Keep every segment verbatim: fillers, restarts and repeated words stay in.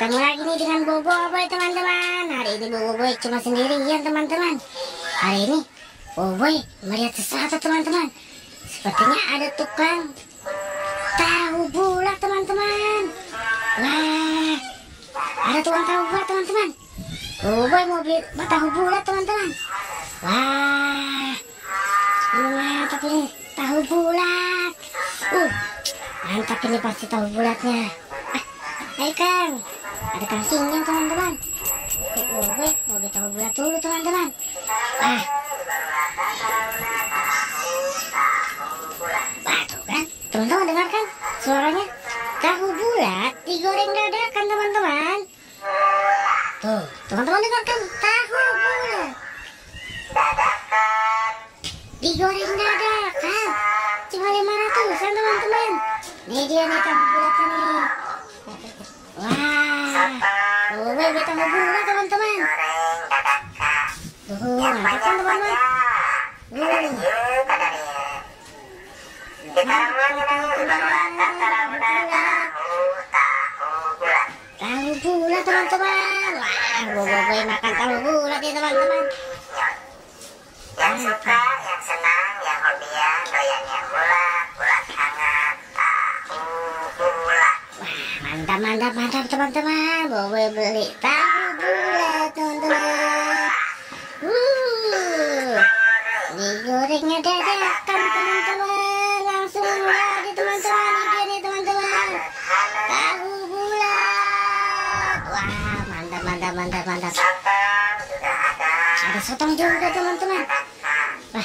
Ketemu lagi nih dengan Bobo Boy teman-teman. Hari ini Bobo Boy cuma sendirian teman-teman. Hari ini Bobo Boy melihat sesuatu teman-teman. Sepertinya ada tukang tahu bulat teman-teman. Wah, ada tukang tahu bulat teman-teman. Bobo Boy mau beli tahu bulat teman-teman. Wah, mantap ini tahu bulat. Uh, mantap ini pasti tahu bulatnya. Hai Kang, ada Kang Sinyang teman-teman. Eh, oh, gue mau tahu bulat dulu teman-teman. Ah, wah tuh kan, teman-teman dengarkan suaranya. Tahu bulat digoreng dadakan teman-teman. Tuh, teman-teman dengarkan, tahu bulat digoreng dadakan cuma lima ratusan teman-teman. Nih dia nih tahu bulatnya nih. Wah, oh, gue tahu bulat teman-teman. Tuh, mantap kan teman-teman. Uh. Tahu bulat teman-teman. Wah, gue gue makan tahu bulat ya teman-teman. Yang suka, yang senang, yang hobian, doyannya bulat, bulat hangat, tahu bulat. Mantap, mantap, mantap teman-teman. Bobo beli tahu bulat teman-teman. Uh, digorengnya dadakan teman-teman. Langsung jadi teman-teman. Ini nih teman-teman. Tahu bulat. Wah, mantap, mantap, mantap, mantap. Ada sotong juga teman-teman. Wah,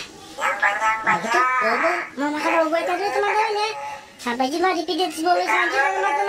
begitu Bobo mau makan Bobo tadi teman-teman ya. Sampai jumpa di video selanjutnya teman-teman.